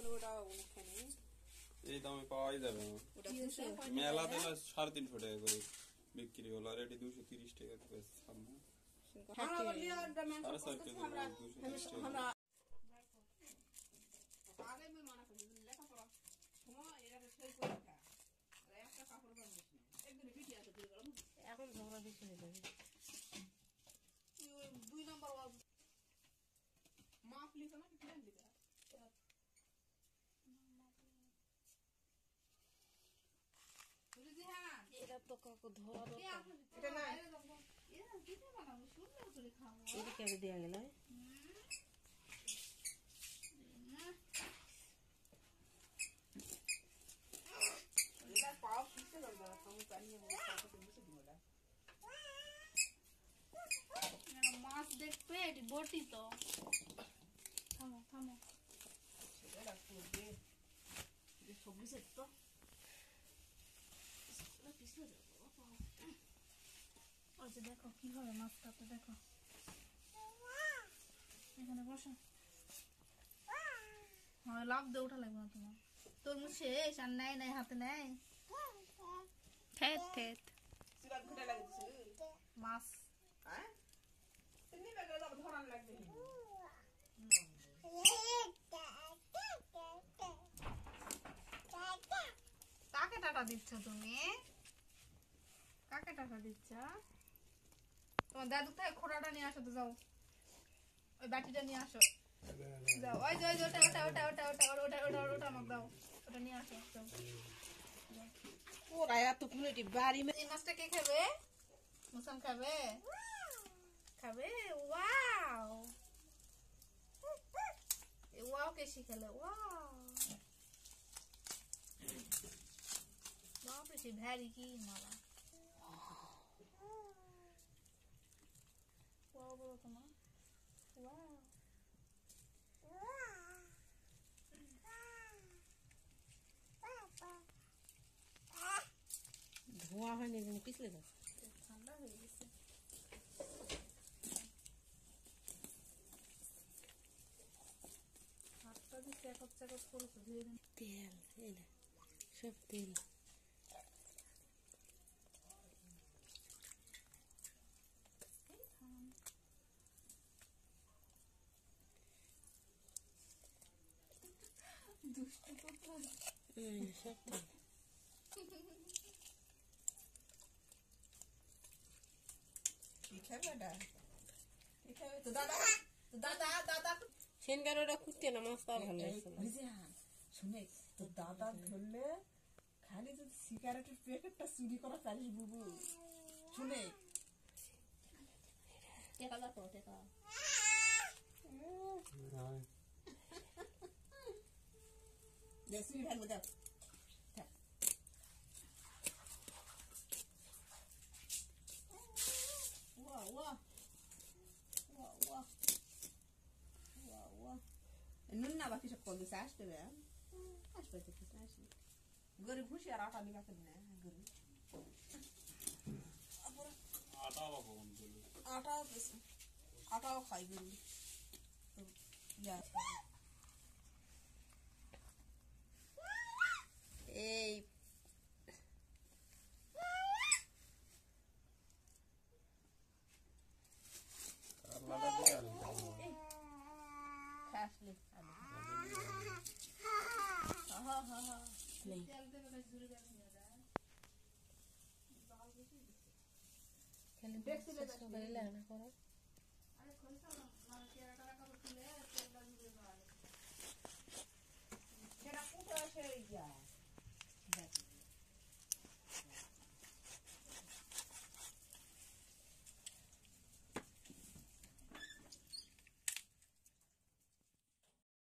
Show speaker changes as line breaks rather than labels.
এই দামে পাওয়াই যাবে মেলাতে 350 টাকা করে বিক্রি হলো, আর এটি 230 টাকা করে সামনে।
এখন ঝগড়া বেশি হয়ে যাবে।
2 নম্বর মাপ লিখো না, কি লিখা
এটা তো কাকু ধোয়া দরকার।
এটা না
এটা কেমন দেওয়া গেল?
মাছ দেখবে এটি বটি তো। থামো থামো দেখো কিভাবে মাছ কাটতে, দেখো এখানে বসো। হ্যাঁ লাভ দিয়ে ওঠা লাগবে না তোমার। তোর মুখ শেষ আর নেয় নাই হাতে নেয় মাছ। কাকে টাকা দিচ্ছ তুমি? কাকে টাকা দিচ্ছ? তোমার দাদু থেকে খোড়াটা নিয়ে আসো তো, যাও ওই বাটিটা নিয়ে আসো, যাও ওই যে ওটা ওটা ওটা ওটা ওটা ওটা ওটা ওটা আমাকে দাও, ওটা নিয়ে আসো।
ওরা এতক্ষণ এটি বাড়ি
এই মাছটা কে খাবে? মুসাম খাবে? খাবে? ওয়াও ওয়াও কে শিখালে? ওয়াও বাপরে সে ভ্যারি কি মারা। ওয়াও বলো তোমার, ওয়াও
ধোয়া হয়নি, পিছলে যাচ্ছে।
ঠান্ডা হয়ে গেছে। হাতটা দিয়ে চেকপ চেকপ করেছো ধীরে ধীরে।
তেল এই না সব তেল।
দুষ্টু পুত্র
সব তেল। সেনকার ওটা কুটতে না মাছ পাওয়া ভালো লাগছে না।
শুনে তো দাদা ধরলে খালি যদি সিগারেটের প্যাকেটটা চুরি করা পারিস বুবু। শুনে
টেকা দেখো টেকা।
দেখছি ঢালবো দাও। নুন না বাকি সব কল দিছে, আসতে আসবে আসবে গরু ঘুষি আর আটা নিবা কেন গরু আটাও দিছে, আটাও খাই গরু।
এই